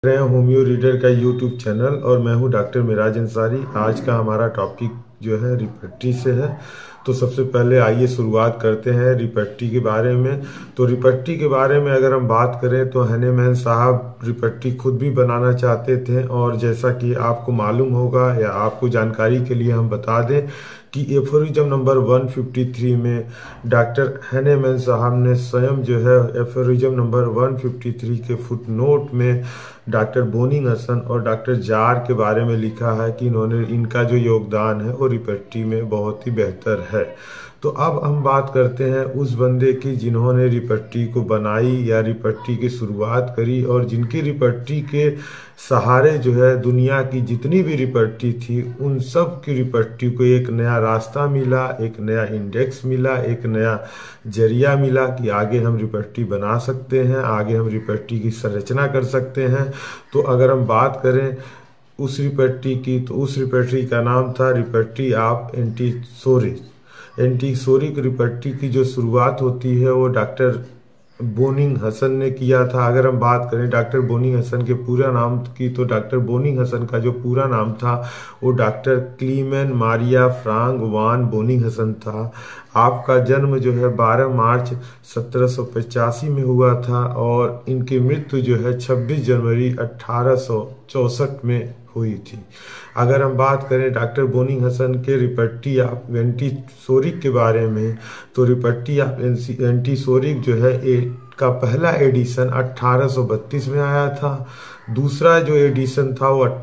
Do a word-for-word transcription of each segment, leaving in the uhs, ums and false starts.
रहे हैं homeo reader का यूट्यूब चैनल और मैं हूं डॉक्टर मिराज अंसारी। आज का हमारा टॉपिक जो है रिपेट्री से है। तो सबसे पहले आइए शुरुआत करते हैं रिपेट्री के बारे में। तो रिपेट्री के बारे में अगर हम बात करें तो हनीमैन साहब रिपेट्री खुद भी बनाना चाहते थे, और जैसा कि आपको मालूम होगा या आपको जानकारी के लिए हम बता दें कि एफोरिज्म नंबर एक सौ तिरेपन में डॉक्टर हनीमैन साहब ने स्वयं जो है एफोरिज्म नंबर एक सौ तिरेपन के फुटनोट में डॉक्टर बोनिंग-हसन और डॉक्टर जार के बारे में लिखा है कि इन्होंने इनका जो योगदान है वो रिपेट्री में बहुत ही बेहतर है। तो अब हम बात करते हैं उस बंदे की जिन्होंने रिपेट्री को बनाई या रिपेट्री की शुरुआत करी, और जिनकी रिपेट्री के सहारे जो है दुनिया की जितनी भी रिपेट्री थी उन सब की रिपेट्री को एक नया रास्ता मिला, एक नया इंडेक्स मिला, एक नया जरिया मिला कि आगे हम रिपेट्री बना सकते हैं, आगे हम रिपेट्री की संरचना कर सकते हैं। तो अगर हम बात करें उस रिपेट्री की, तो उस रिपेट्री का नाम था repertory of antipsoric. Antipsoric repertory की जो शुरुआत होती है वो डॉक्टर बोनिंग-हसन ने किया था। अगर हम बात करें डॉक्टर बोनिंग-हसन के पूरा नाम की, तो डॉक्टर बोनिंग-हसन का जो पूरा नाम था वो doctor Clemens Maria Franz von Boenninghausen था। आपका जन्म जो है बारह मार्च सत्रह सौ पचासी में हुआ था, और इनकी मृत्यु जो है छब्बीस जनवरी अठारह सौ चौसठ में हुई थी। अगर हम बात करें डॉक्टर बोनिंग-हसन के रिपेट्री ऑफ एंटीसोरिक के बारे में, तो रिपेट्री ऑफ एंटीसोरिक जो है ए का पहला एडिशन अठारह सौ बत्तीस में आया था। दूसरा जो एडिशन था वो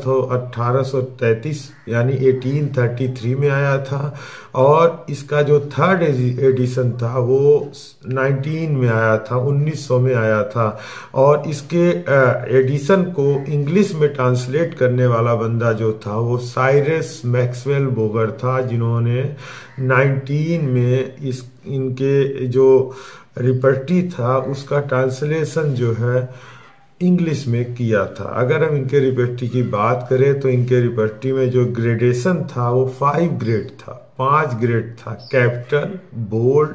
अठारह सौ तैंतीस यानी अठारह सौ तैंतीस में आया था, और इसका जो थर्ड एडिशन था वो उन्नीस में आया था, उन्नीस सौ में आया था। और इसके एडिशन को इंग्लिश में ट्रांसलेट करने वाला बंदा जो था वो साइरस मैक्सवेल बोगर था, जिन्होंने उन्नीस में इस इनके जो रिपेट्री था उसका ट्रांसलेशन जो है इंग्लिश में किया था। अगर हम इनके रिपेट्री की बात करें तो इनके रिपेट्री में जो ग्रेडेशन था वो फाइव ग्रेड था, पांच ग्रेड था। Capital, bold,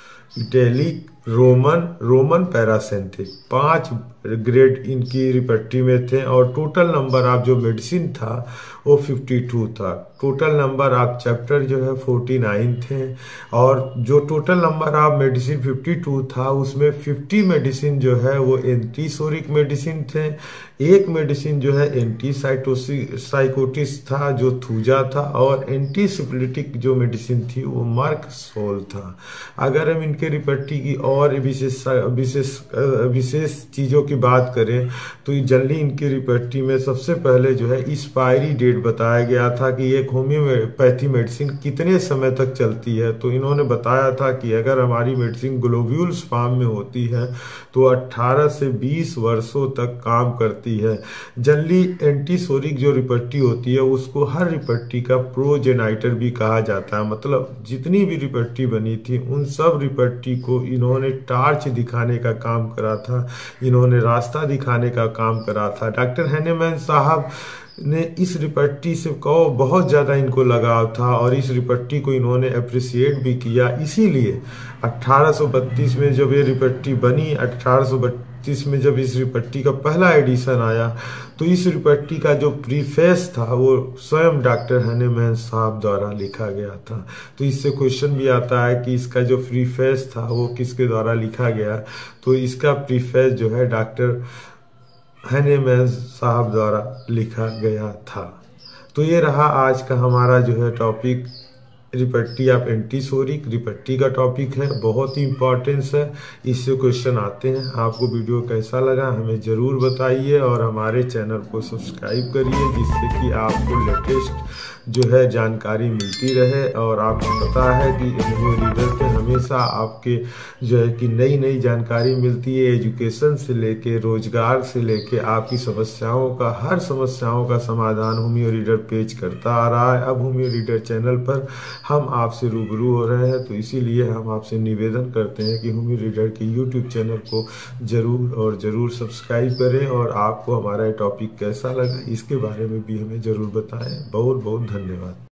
italic, roman, roman parenthetic, पांच ग्रेड इनकी रिपेट्री में थे। और टोटल नंबर ऑफ जो मेडिसिन था वो बावन था। टोटल नंबर ऑफ चैप्टर जो है उनचास थे, और जो टोटल नंबर ऑफ मेडिसिन बावन था उसमें पचास मेडिसिन जो है वो एंटीसोरिक मेडिसिन थे। एक मेडिसिन जो है एंटी साइकोटिस था जो थूजा था, और एंटीसिफिलिटिक जो मेडिसिन थी वो मार्कसोल था। अगर हम इनके रिपेट्री की और विशेष विशेष विशेष चीजों की बात करें तो जनरली इनकी रिपेट्री में सबसे पहले जो है एक्सपायरी डेट बताया गया था कि एक होम्योपैथी मेडिसिन कितने समय तक चलती है। तो इन्होंने बताया था कि अगर हमारी मेडिसिन ग्लोब्यूल्स फॉर्म में होती है तो अठारह से बीस वर्षों तक काम करती है। जनरली एंटीसोरिक जो रिपेट्री होती है उसको हर रिपेट्री का प्रोजेनाइटर भी कहा जाता है, मतलब जितनी भी रिपेट्री बनी थी उन सब रिपेट्री को इन्होंने टार्च दिखाने का काम करा था, इन्होंने रास्ता दिखाने का काम करा था। डॉक्टर हनीमैन साहब ने इस रिपेट्री से को बहुत ज़्यादा इनको लगाव था, और इस रिपेट्री को इन्होंने अप्रिशिएट भी किया। इसीलिए अठारह सौ बत्तीस में जब ये रिपेट्री बनी, अठारह सौ बत्तीस में जब इस रिपेट्री का पहला एडिशन आया, तो इस रिपेट्री का जो प्रीफेस था वो स्वयं डॉक्टर हनीमैन साहब द्वारा लिखा गया था। तो इससे क्वेश्चन भी आता है कि इसका जो प्रीफेस था वो किसके द्वारा लिखा गया। तो इसका प्रीफेस जो है डॉक्टर हनीमैन साहब द्वारा लिखा गया था। तो ये रहा आज का हमारा जो है topic, repertory of antipsoric. Repertory का टॉपिक है, बहुत ही इंपॉर्टेंस है, इससे क्वेश्चन आते हैं। आपको वीडियो कैसा लगा हमें ज़रूर बताइए, और हमारे चैनल को सब्सक्राइब करिए जिससे कि आपको लेटेस्ट जो है जानकारी मिलती रहे। और आपको पता है कि होम्यो रीडर पे हमेशा आपके जो है कि नई नई जानकारी मिलती है, एजुकेशन से लेके रोजगार से लेके आपकी समस्याओं का, हर समस्याओं का समाधान होम्यो रीडर पेश करता आ रहा है। अब होम्यो रीडर चैनल पर हम आपसे रूबरू हो रहे हैं, तो इसीलिए हम आपसे निवेदन करते हैं कि होम्यो रीडर के यूट्यूब चैनल को जरूर और ज़रूर सब्सक्राइब करें, और आपको हमारा टॉपिक कैसा लगा इसके बारे में भी हमें ज़रूर बताएं। बहुत बहुत धन्यवाद।